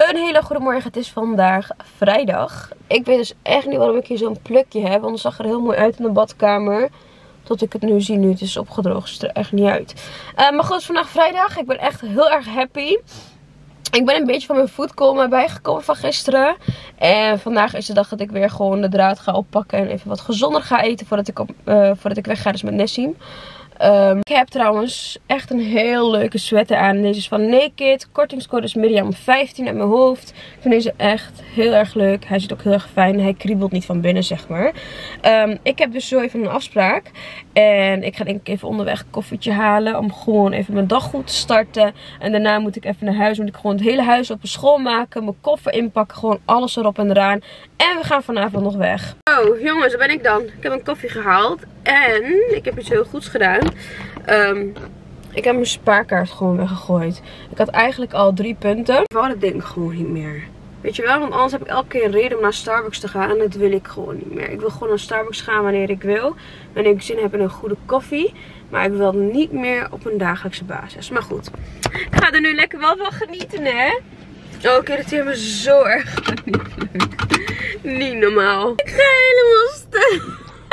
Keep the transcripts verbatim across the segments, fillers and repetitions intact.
Een hele goede morgen. Het is vandaag vrijdag. Ik weet dus echt niet waarom ik hier zo'n plukje heb. Want het zag er heel mooi uit in de badkamer. Tot ik het nu zie. Nu het is opgedroogd. Het ziet er echt niet uit. Uh, maar goed, het is vandaag vrijdag. Ik ben echt heel erg happy. Ik ben een beetje van mijn foodcoma bijgekomen van gisteren. En vandaag is de dag dat ik weer gewoon de draad ga oppakken. En even wat gezonder ga eten voordat ik, op, uh, voordat ik wegga. Dus met Nessim. Um, ik heb trouwens echt een heel leuke sweater aan. Deze is van Naked. Kortingscode is Miriam vijftien uit mijn hoofd. Ik vind deze echt heel erg leuk. Hij zit ook heel erg fijn. Hij kriebelt niet van binnen, zeg maar. Um, ik heb dus zo even een afspraak. En ik ga denk ik even onderweg een koffietje halen. Om gewoon even mijn dag goed te starten. En daarna moet ik even naar huis. Moet ik gewoon het hele huis op school maken. Mijn koffer inpakken. Gewoon alles erop en eraan. En we gaan vanavond nog weg. Oh jongens, daar ben ik dan. Ik heb een koffie gehaald. En ik heb iets heel goeds gedaan. Um, ik heb mijn spaarkaart gewoon weggegooid. Ik had eigenlijk al drie punten. Ik wou dat ding gewoon niet meer. Weet je wel, want anders heb ik elke keer een reden om naar Starbucks te gaan. En dat wil ik gewoon niet meer. Ik wil gewoon naar Starbucks gaan wanneer ik wil. Wanneer ik zin heb in een goede koffie. Maar ik wil niet meer op een dagelijkse basis. Maar goed. Ik ga er nu lekker wel van genieten, hè. Oh, ik irriteer me zo erg. Niet leuk. Niet normaal. Ik ga helemaal stuk.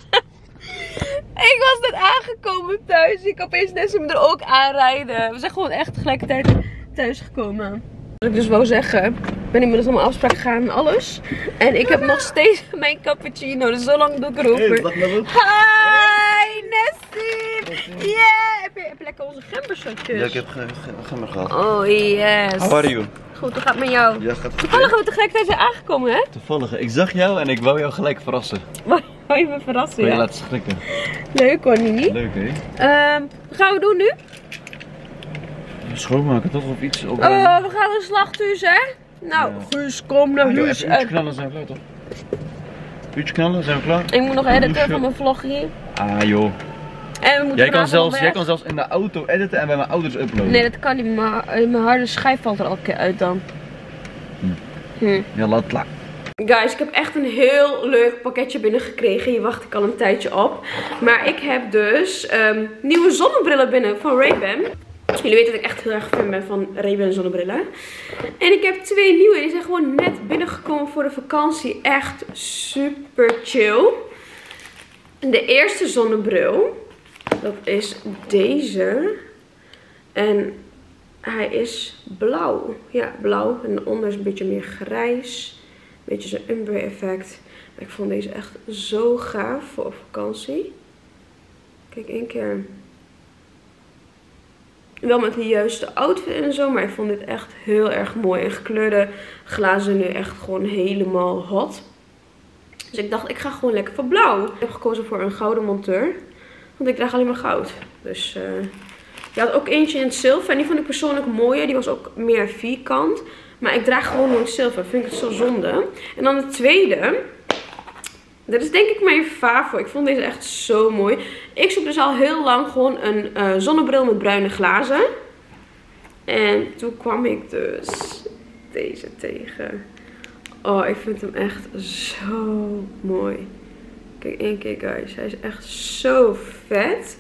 Ik was net aangekomen thuis. Ik opeens Nessim er ook aanrijden. We zijn gewoon echt tegelijkertijd thuis gekomen. Wat ik dus wou zeggen. Ik ben inmiddels op mijn afspraak gegaan en alles. En ik heb nog steeds mijn cappuccino. Dus zo lang doe ik erover. Hey, hi Nessim. Yeah. Heb je, heb je lekker onze gembershotjes? Ja, ik heb gember gehad. Oh yes. How are you? Goed, hoe gaat het met jou? Ja, gaat Toevallig hebben we tegelijkertijd zijn aangekomen, hè? Toevallig. Ik zag jou en ik wou jou gelijk verrassen. Wou je me verrassen? Wil je Ja? laten schrikken? Leuk hoor, Nini. Leuk, hè? Um, wat gaan we doen nu? Schoonmaken toch of iets? Op, Uh, we gaan een slachthuis, hè? Nou, ja. Guus, kom naar Ah, joh, huis. even uurtje knallen, zijn we klaar toch? Uurtje knallen, zijn we klaar? Ik moet nog editen van mijn vlog hier. Ah joh. En we moeten Jij kan, zelfs, nog jij kan zelfs in de auto editen en bij mijn ouders uploaden. Nee, dat kan niet. Maar mijn harde schijf valt er elke keer uit dan. Hm. Hm. Ja, laat klaar. Guys, ik heb echt een heel leuk pakketje binnengekregen. Hier wacht ik al een tijdje op. Maar ik heb dus um, nieuwe zonnebrillen binnen van Ray-Ban. Jullie weten dat ik echt heel erg fan ben van Ray-Ban zonnebrillen. En ik heb twee nieuwe. Die zijn gewoon net binnengekomen voor de vakantie. Echt super chill. De eerste zonnebril. Dat is deze. En hij is blauw. Ja, blauw. En onder is een beetje meer grijs. Een beetje zo'n ombre effect. Maar ik vond deze echt zo gaaf voor op vakantie. Kijk, één keer. Wel met de juiste outfit en zo. Maar ik vond dit echt heel erg mooi. En gekleurde glazen nu echt gewoon helemaal hot. Dus ik dacht, ik ga gewoon lekker voor blauw. Ik heb gekozen voor een gouden monteur. Want ik draag alleen maar goud. Dus uh, je had ook eentje in het zilver. En die vond ik persoonlijk mooier. Die was ook meer vierkant. Maar ik draag gewoon nooit zilver. Vind ik het zo zonde. En dan de tweede. Dat is denk ik mijn favoriet. Ik vond deze echt zo mooi. Ik zoek dus al heel lang gewoon een uh, zonnebril met bruine glazen. En toen kwam ik dus deze tegen. Oh, ik vind hem echt zo mooi. Kijk één keer guys. Hij is echt zo vet.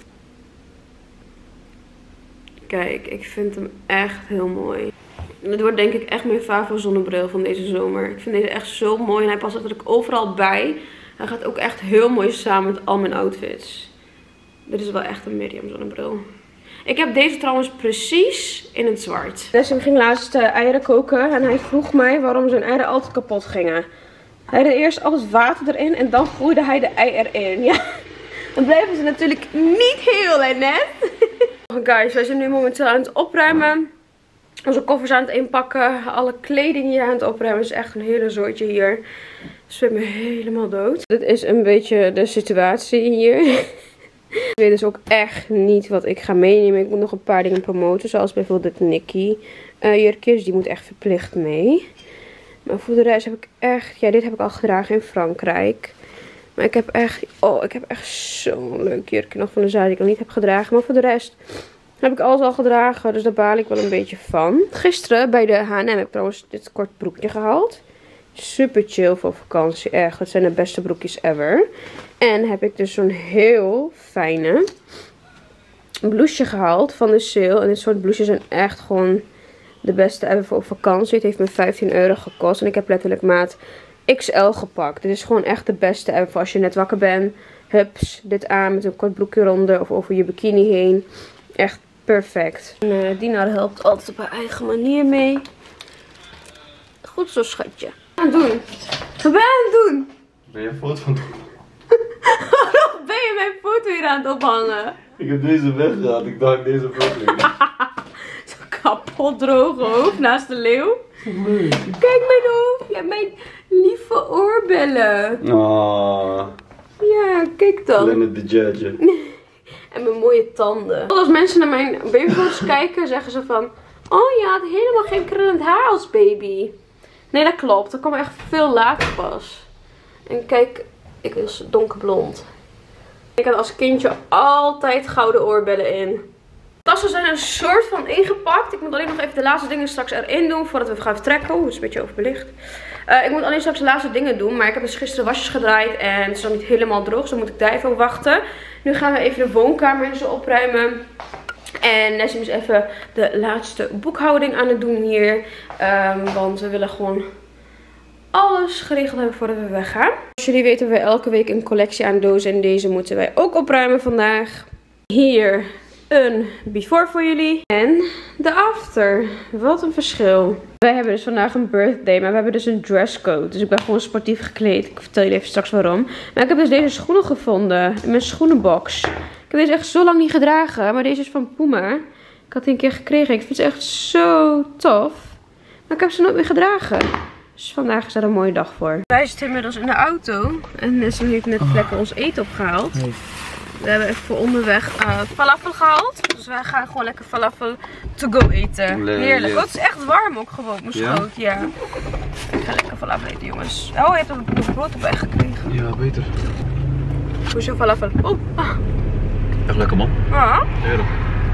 Kijk, ik vind hem echt heel mooi. Dit wordt denk ik echt mijn favoriete zonnebril van deze zomer. Ik vind deze echt zo mooi en hij past er overal bij. Hij gaat ook echt heel mooi samen met al mijn outfits. Dit is wel echt een Miriam zonnebril. Ik heb deze trouwens precies in het zwart. Nessim ging laatst uh, eieren koken en hij vroeg mij waarom zijn eieren altijd kapot gingen. Hij deed eerst alles water erin en dan groeide hij de ei erin. Ja, dan blijven ze natuurlijk niet heel hè, net. Oh, guys, wij zijn nu momenteel aan het opruimen. Onze koffers aan het inpakken. Alle kleding hier aan het opruimen. Het is echt een hele zootje hier. Dus ik ben helemaal dood. Dit is een beetje de situatie hier. Ik weet dus ook echt niet wat ik ga meenemen. Ik moet nog een paar dingen promoten. Zoals bijvoorbeeld dit Nicky uh, jurkjes. Die moet echt verplicht mee. Maar voor de rest heb ik echt... Ja, dit heb ik al gedragen in Frankrijk. Maar ik heb echt... Oh, ik heb echt zo'n leuk jurkje nog van de zaal die ik nog niet heb gedragen. Maar voor de rest... heb ik alles al gedragen, dus daar baal ik wel een beetje van. Gisteren bij de H en M heb ik trouwens dit kort broekje gehaald. Super chill voor vakantie, echt. Het zijn de beste broekjes ever. En heb ik dus zo'n heel fijne blouseje gehaald van de sale. En dit soort blouses zijn echt gewoon de beste ever voor op vakantie. Het heeft me vijftien euro gekost. En ik heb letterlijk maat X L gepakt. Dit is gewoon echt de beste ever voor als je net wakker bent. Hups, dit aan met een kort broekje eronder of over je bikini heen. Echt perfect. En, uh, Dina helpt altijd op haar eigen manier mee. Goed zo, schatje. Wat ben je aan het doen? Wat ben je aan het doen? Ben je een foto van het Waarom ben je mijn foto hier aan het ophangen? Ik heb deze weggehaald. Ik dacht deze foto. Zo'n kapot droge hoofd naast de leeuw. Nee. Kijk mijn hoofd. Je hebt mijn lieve oorbellen. Ah. Ja, kijk dan. Kleine de judge. En mijn mooie tanden. Als mensen naar mijn babyfoto's kijken, zeggen ze van... Oh, je had helemaal geen krullend haar als baby. Nee, dat klopt. Dat kwam echt veel later pas. En kijk, ik was donkerblond. Ik had als kindje altijd gouden oorbellen in. Tassen zijn een soort van ingepakt. Ik moet alleen nog even de laatste dingen straks erin doen voordat we gaan vertrekken. Oeh, het is een beetje overbelicht. Uh, ik moet alleen straks de laatste dingen doen. Maar ik heb dus gisteren wasjes gedraaid en het is nog niet helemaal droog. Dus dan moet ik daar even op wachten. Nu gaan we even de woonkamer en zo opruimen. En Nessim is even de laatste boekhouding aan het doen hier. Um, want we willen gewoon alles geregeld hebben voordat we weggaan. Als jullie weten, we elke week een collectie aan dozen. En deze moeten wij ook opruimen vandaag. Hier een before voor jullie. En de after. Wat een verschil. Wij hebben dus vandaag een birthday. Maar we hebben dus een dresscode. Dus ik ben gewoon sportief gekleed. Ik vertel jullie even straks waarom. Maar ik heb dus deze schoenen gevonden. In mijn schoenenbox. Ik heb deze echt zo lang niet gedragen. Maar deze is van Puma. Ik had die een keer gekregen. Ik vind ze echt zo tof. Maar ik heb ze nooit meer gedragen. Dus vandaag is er een mooie dag voor. Wij zitten inmiddels in de auto. En Nessim heeft net lekker ons eten opgehaald. Nee. We hebben even voor onderweg uh, falafel gehaald. Dus wij gaan gewoon lekker falafel to go eten. Lekker, heerlijk. Yes. Oh, het is echt warm ook gewoon, mijn schoot. Ja? Ja. Ik ga lekker falafel eten, jongens. Oh, je hebt een brood erbij gekregen. Ja, beter. Hoezo falafel? Oh. Ah. Echt lekker, man. Ah. Heerlijk.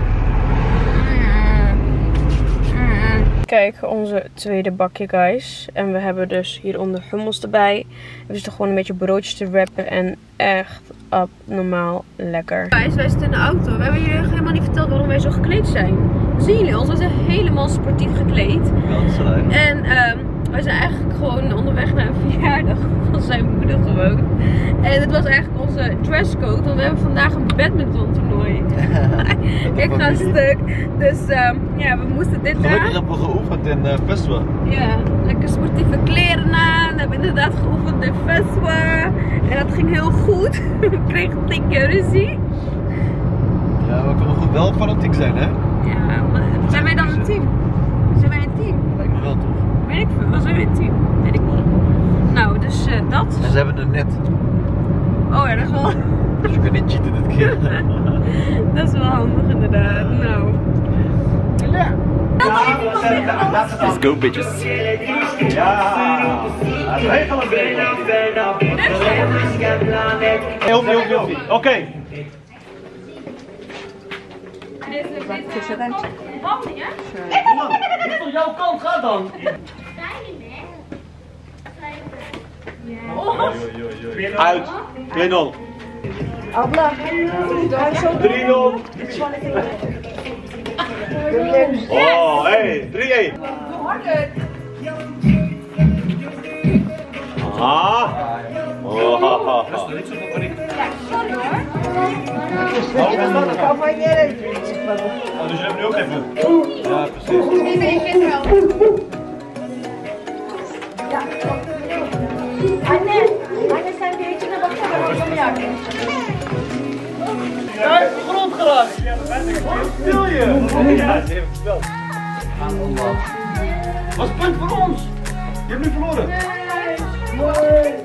Kijk, onze tweede bakje, guys. En we hebben dus hieronder hummus erbij. We zitten gewoon een beetje broodjes te wrappen. En echt abnormaal lekker. Guys, wij zitten in de auto. We hebben jullie helemaal niet verteld waarom wij zo gekleed zijn. Zien jullie ons? We zijn helemaal sportief gekleed. En um, wij zijn eigenlijk gewoon onderweg naar een verjaardag van zijn moeder gewoon. En het was eigenlijk onze dresscode. Want we hebben vandaag een badminton toernooi. Ik ga stuk. Dus um, ja, we moesten dit aan. Gelukkig hebben we geoefend in uh, Veswa. Ja, lekker sportieve kleren aan. We hebben inderdaad geoefend in Veswa. En dat ging heel goed. We kregen tien keer ruzie. Ja, we kunnen goed wel fanatiek zijn, hè? Ja, maar zijn wij dan een team? Zijn wij een team? Dat lijkt me wel toch? Weet ik veel, zijn wij een team? Weet ik niet. Nou, dus uh, dat. En ze hebben een net. Oh ja, dat is wel... Dus je kunt niet cheaten dit keer. Dat is wel handig inderdaad. Nou. Ja. Let's go, bitches. Ja. Regelen heel veel, heel veel. Oké. Niet van jouw kant, ga dan. Uit. twee nul. drie nul. Oh, hey. drie één. Ah. Oh, haha. Dat is niet zo goed. Sorry hoor. Oh, dus je hebt nu ook even. Ja, precies. Nee, nee, ik ken wel. Ja. Anne, Anne sen bir içine baksana, babamı yardım. Hij heeft de grond geraakt. Wat wil je? Ja, ze heeft het wel. Wat is het punt voor ons? Je hebt nu verloren. Nee.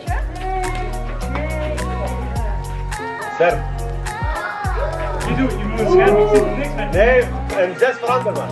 Serp. Je doet, je moet het scherm, ik zit er niks mee. Nee, en zes verander maar.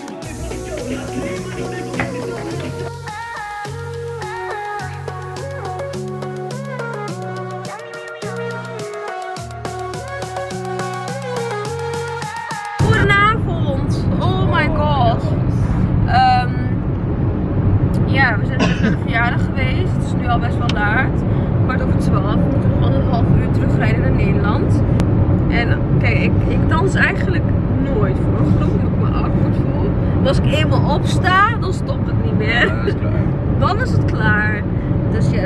Goedenavond. Oh my god. Um, ja, we zijn net naar de verjaardag geweest. Het is nu al best wel laat. Kwart over twaalf. We moeten nog een half uur terugrijden naar Nederland. En kijk, ik, ik dans eigenlijk nooit voor. Ik geloof dat ik me awkward voel. Maar als ik eenmaal opsta, dan stopt het niet meer. Ja, dat is klaar. Dan is het klaar. Dus ja.